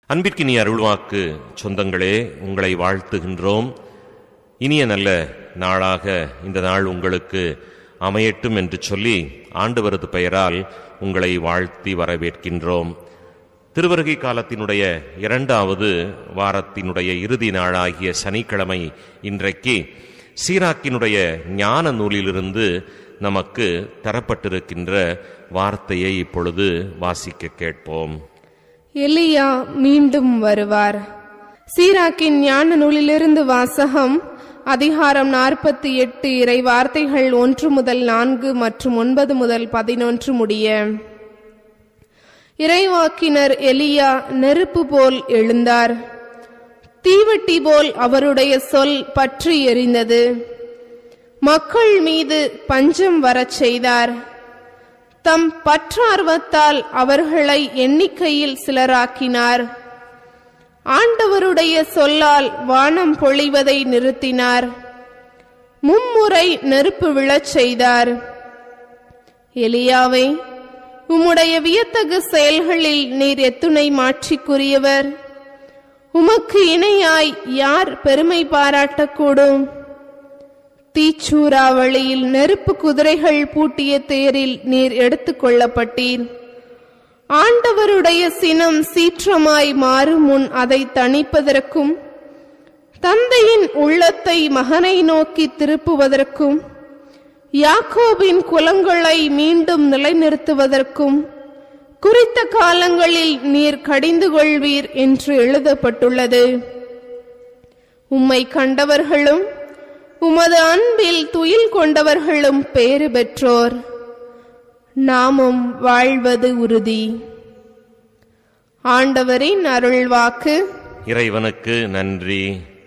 அன்பிற்கினிய அருள்வாக்கு சொந்தங்களே, உங்களை வாழ்த்துகின்றோம். இனிய நல்ல நாளாக இந்த நாள் உங்களுக்கு அமையட்டும் என்று சொல்லி ஆண்டவரது பெயரால் உங்களை வாழ்த்தி வரவேற்கின்றோம். திருவருகை காலத்தினுடைய 2வது வாரத்தினுடைய இறுதி நாளாகிய சனிக்கிழமை இன்றைக்கு சீராக்கினுடைய ஞான நூலிலிருந்து நமக்கு தரப்பட்டிருக்கின்ற வார்த்தையை இப்பொழுது வாசிக்க கேட்போம். எலியா மீண்டும் வருவார். சீராக்கின் ஞான நூலிலிருந்து வாசகம். அதிகாரம் 48, இறை வார்த்தைகள் 1 முதல் 4 மற்றும் 9 முதல் 11 முடிய. இறைவாக்கினர் எலியா நெருப்பு போல் எழுந்தார். தீவட்டி போல் அவருடைய சொல் பற்றி எரிந்தது. மக்கள் மீது பஞ்சம் வரச் செய்தார். தம் பற்றார்வத்தால் அவர்களை எண்ணிக்கையில் சிலராக்கினார். ஆண்டவருடைய சொல்லால் வானம் பொழிவதை நிறுத்தினார். மும்முறை நெருப்பு விழச் செய்தார். எலியாவே, உம்முடைய வியத்தகு செயல்களில் நீர் எத்துணை மாட்சிக்குரியவர். உமக்கு இணையாய் யார் பெருமை பாராட்டக்கூடும்? தீச்சூறாவளியில் நெருப்பு குதிரைகள் பூட்டிய தேரில் நீர் எடுத்துக் கொள்ளப்பட்டீர். ஆண்டவருடைய சினம் சீற்றமாய் மாறும் முன் அதை தணிப்பதற்கும், தந்தையின் உள்ளத்தை மகனை நோக்கி திருப்புவதற்கும், யாக்கோபின் குலங்களை மீண்டும் நிலைநிறுத்துவதற்கும் குறித்த காலங்களில் நீர் கடிந்து கொள்வீர் என்று எழுதப்பட்டுள்ளது. உம்மை கண்டவர்களும் உமது அன்பில் துயில் கொண்டவர்களும் பேறு பெற்றோர். நாமும் வாழ்வது உறுதி. ஆண்டவரின் அருள்வாக்கு. இறைவனுக்கு நன்றி.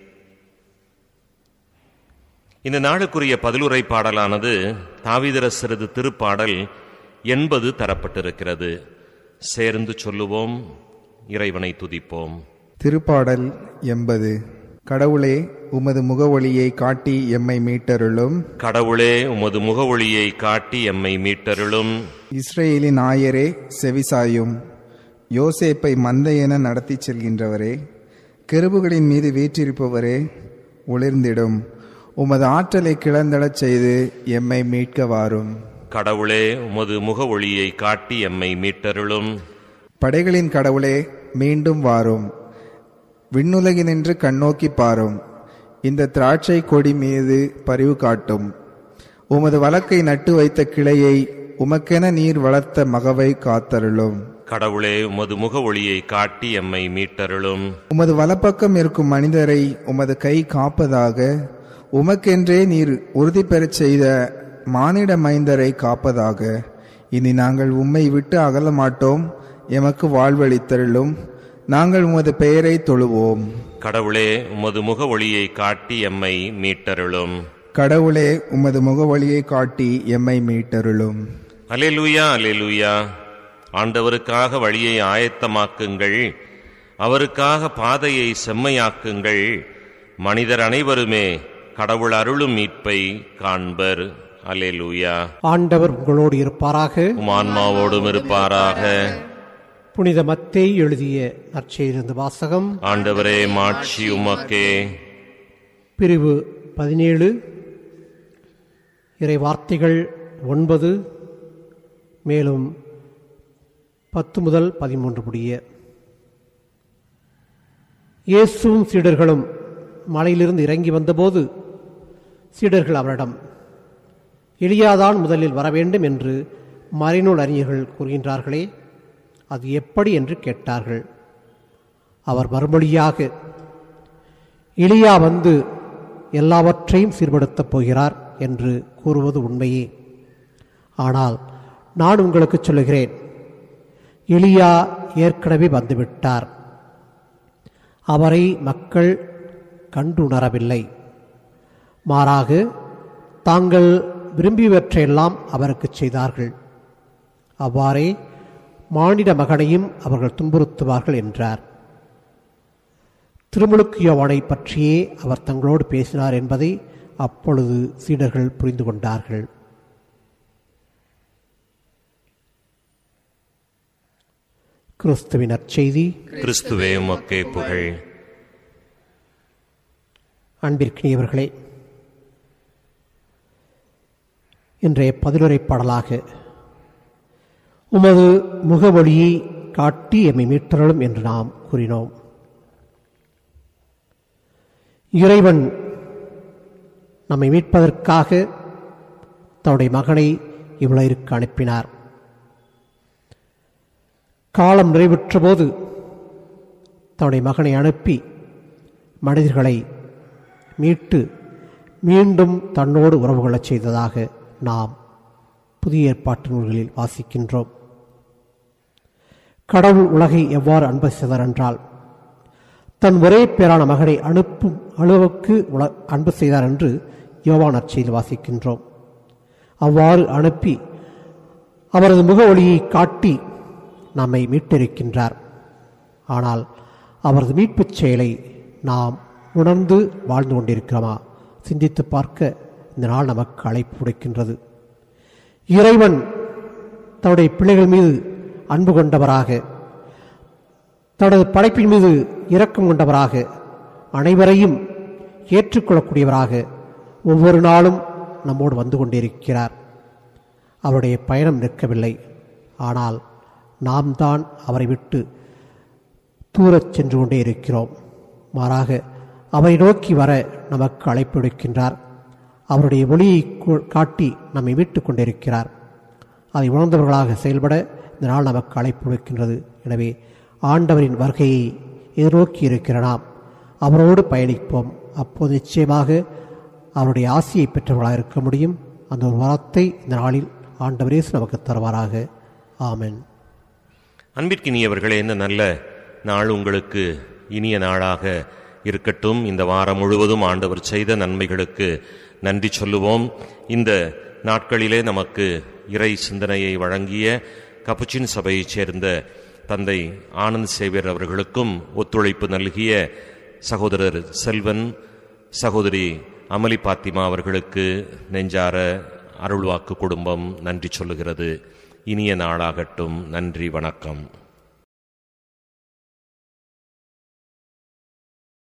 இந்த நாளுக்குரிய பதிலுரை பாடலானது தாவீதரசரது திருப்பாடல் 80 தரப்பட்டிருக்கிறது. சேர்ந்து சொல்லுவோம், இறைவனை துதிப்போம். திருப்பாடல் 80. கடவுளே, உமது முகவொளியை காட்டி எம்மை மீட்டருளும். கடவுளே, உமது முகவொளியை காட்டி எம்மை மீட்டருளும். இஸ்ரேலின் ஆயரே, செவிசாயும். யோசேப்பை மந்தை என நடத்தி செல்கின்றவரே, கெருபுகளின் மீது வீற்றிருப்பவரே, ஒளிர்ந்திடும். உமது ஆற்றலை கிளந்தடச் செய்து எம்மை மீட்க வாரும். கடவுளே, உமது முகவொளியை காட்டி எம்மை மீட்டருளும். படைகளின் கடவுளே, மீண்டும் வாரும். விண்ணுலகினின்று கண்ணோக்கி பாரும். இந்த திராட்சை கொடி மீது பரிவு காட்டும். உமது வழக்கை நட்டு வைத்த கிளையை, உமக்கென நீர் வளர்த்த மகவை காத்தருளும். கடவுளே, உமது முகவொளியை காட்டி எம்மை மீட்டருளும். உமது வலப்பக்கம் இருக்கும் மனிதரை உமது கை காப்பதாக. உமக்கென்றே நீர் உறுதி பெறச் செய்த மானிட மைந்தரை காப்பதாக. இனி நாங்கள் உம்மை விட்டு அகல மாட்டோம். எமக்கு வாழ்வளித்தருளும். நாங்கள் உமது பெயரை தொழுவோம். கடவுளே, உமது முகவொளியை காட்டி எம்மை மீட்டருளும். கடவுளே, உமது முகவொளியை காட்டி எம்மை மீட்டருளும். அல்லேலூயா, அல்லேலூயா. ஆண்டவருக்காக வழியை ஆயத்தமாக்குங்கள், அவருக்காக பாதையை செம்மையாக்குங்கள். மனிதர் அனைவருமே கடவுள் அருளும் மீட்பை காண்பர். அல்லேலூயா. ஆண்டவர் உங்களோடு இருப்பாராக, உம் ஆன்மாவோடும் இருப்பாராக. புனித மத்தேயு எழுதிய நற்செய்தியிலிருந்து வாசகம். ஆண்டவரே, மாட்சி உமக்கே. பிரிவு 17, இறை வார்த்தைகள் 9 மேலும் 10 முதல் 13 முடிய. இயேசுவும் சீடர்களும் மலையிலிருந்து இறங்கி வந்தபோது சீடர்கள் அவரிடம், எலியாதான் முதலில் வரவேண்டும் என்று மறைநூல் அறிஞர்கள் கூறுகின்றார்களே, அது எப்படி என்று கேட்டார்கள். அவர் மறுமொழியாக, எலியா வந்து எல்லாவற்றையும் சீர்படுத்தப் போகிறார் என்று கூறுவது உண்மையே. ஆனால் நான் உங்களுக்கு சொல்லுகிறேன், எலியா ஏற்கனவே வந்துவிட்டார். அவரை மக்கள் கண்டுணரவில்லை. மாறாக தாங்கள் விரும்பியவற்றையெல்லாம் அவருக்கு செய்தார்கள். அவ்வாறே மானிட மகனையும் அவர்கள் துன்புறுத்துவார்கள் என்றார். திருமுழுக்கு யோவானை பற்றியே அவர் தங்களோடு பேசினார் என்பதை அப்பொழுது சீடர்கள் புரிந்து கொண்டார்கள். கிறிஸ்துவின் நற்செய்தி. கிறிஸ்துவே உமக்கே புகழ். அன்பிற்கினியவர்களே, இன்றைய பதிலுரை பாடலாக உமது முகவொளியை காட்டி எம்மை மீட்டருளும் என்று நாம் கூறினோம். இறைவன் நம்மை மீட்பதற்காக தன்னுடைய மகனை இவ்வுலகிற்கு அனுப்பினார். காலம் நிறைவுற்ற போது தன்னுடைய மகனை அனுப்பி மனிதர்களை மீட்டு மீண்டும் தன்னோடு உறவு கொள்ளச் செய்ததாக நாம் புதிய ஏற்பாட்டு நூல்களில் வாசிக்கின்றோம். கடவுள் உலகை எவ்வாறு அன்பு செய்தார் என்றால், தன் ஒரே பேரான மகனை அனுப்பும் அளவுக்கு அன்பு செய்தார் என்று யோவான் நற்செய்தியில் வாசிக்கின்றோம். அவ்வாறு அனுப்பி அவரது முக ஒளியை காட்டி நம்மை மீட்டிருக்கின்றார். ஆனால் அவரது மீட்புச் செயலை நாம் உணர்ந்து வாழ்ந்து கொண்டிருக்கிறோமா? சிந்தித்து பார்க்க இந்த நாள் நமக்கு அழைப்பு விடுக்கின்றது. இறைவன் தன்னுடைய பிள்ளைகள் மீது அன்பு கொண்டவராக, தனது படைப்பின் மீது இரக்கம் கொண்டவராக, அனைவரையும் ஏற்றுக்கொள்ளக்கூடியவராக ஒவ்வொரு நாளும் நம்மோடு வந்து கொண்டிருக்கிறார். அவருடைய பயணம் நிற்கவில்லை. ஆனால் நாம் தான் அவரை விட்டு தூரச் சென்று கொண்டே இருக்கிறோம். மாறாக அவரை நோக்கி வர நமக்கு அழைப்பு விடுக்கின்றார். அவருடைய ஒளியை காட்டி நம்மை மீட்டுக் கொண்டிருக்கிறார். அதை உணர்ந்தவர்களாக செயல்பட இந்த நாள் நமக்கு அழைப்பு விடுக்கின்றது. எனவே ஆண்டவரின் வருகையை எதிர்நோக்கி இருக்கிற நாம் அவரோடு பயணிப்போம். அப்போது நிச்சயமாக அவருடைய ஆசியை பெற்றவர்களாக இருக்க முடியும். அந்த ஒரு வரத்தை இந்த நாளில் ஆண்டவர் இயேசு நமக்கு தருவாராக. ஆமென். அன்பிற்கினியவர்களே, இந்த நல்ல நாள் உங்களுக்கு இனிய நாளாக இருக்கட்டும். இந்த வாரம் முழுவதும் ஆண்டவர் செய்த நன்மைகளுக்கு நன்றி சொல்லுவோம். இந்த நாட்களிலே நமக்கு இறை சிந்தனையை வழங்கிய கப்புச்சின் சபையைச் சேர்ந்த தந்தை ஆனந்த் சேவியர் அவர்களுக்கும் ஒத்துழைப்பு நல்கிய சகோதரர் செல்வன், சகோதரி அமலி பாத்திமா அவர்களுக்கு நெஞ்சார அருள்வாக்கு குடும்பம் நன்றி சொல்லுகிறது. இனிய நாளாகட்டும். நன்றி, வணக்கம்.